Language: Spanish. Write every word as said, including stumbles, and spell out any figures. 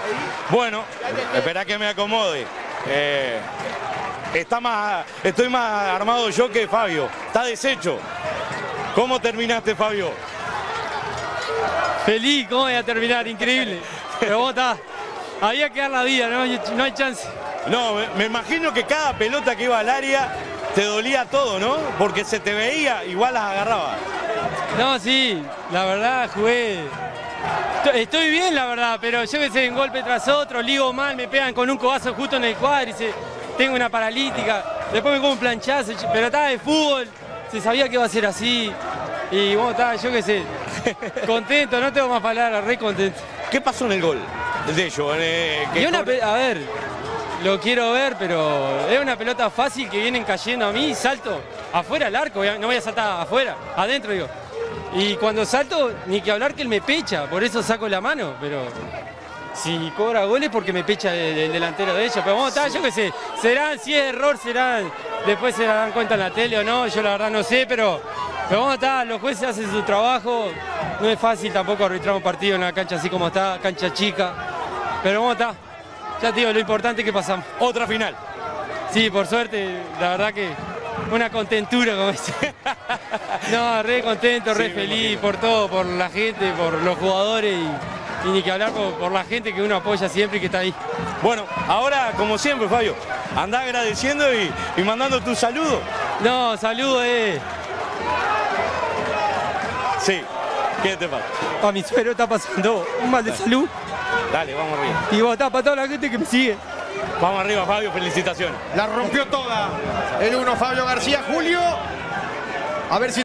Bueno, espera que me acomode. Eh, está más, estoy más armado yo que Fabio. Está deshecho. ¿Cómo terminaste, Fabio? Feliz, ¿cómo voy a terminar? Increíble. Pero vos estás. Había que dar la vida, no hay, no hay chance. No, me, me imagino que cada pelota que iba al área te dolía todo, ¿no? Porque se te veía, igual las agarraba. No, sí, la verdad jugué. Estoy bien, la verdad, pero yo que sé, un golpe tras otro, ligo mal, me pegan con un codazo justo en el cuádriceps, tengo una paralítica, después me como un planchazo, pero estaba de fútbol, se sabía que iba a ser así. Y bueno, estaba, yo qué sé, contento, no tengo más palabras, re contento. ¿Qué pasó en el gol de ellos? Eh, y una, a ver, lo quiero ver, pero es una pelota fácil que vienen cayendo a mí, salto afuera al arco, no voy a saltar afuera, adentro digo. Y cuando salto, ni que hablar que él me pecha, por eso saco la mano, pero si cobra goles porque me pecha el, el delantero de ellos. Pero vamos, está, yo qué sé, serán, si es error, serán, después se dan cuenta en la tele o no, yo la verdad no sé, pero, pero vamos, está, los jueces hacen su trabajo, no es fácil tampoco arbitrar un partido en una cancha así como está, cancha chica, pero vamos, está, ya te digo, lo importante es que pasamos. Otra final. Sí, por suerte, la verdad que una contentura, como dice. No, re contento, re sí, feliz por todo, por la gente, por los jugadores y, y ni que hablar por, por la gente que uno apoya siempre y que está ahí. Bueno, ahora, como siempre, Fabio, andá agradeciendo y, y mandando tu saludo. No, saludo, eh. Sí, ¿qué te pasa? A mi suegro está pasando un mal de Dale. salud. Dale, vamos arriba. Y vos estás para toda la gente que me sigue. Vamos arriba, Fabio, felicitaciones. La rompió toda el uno Fabio García. Julio, a ver si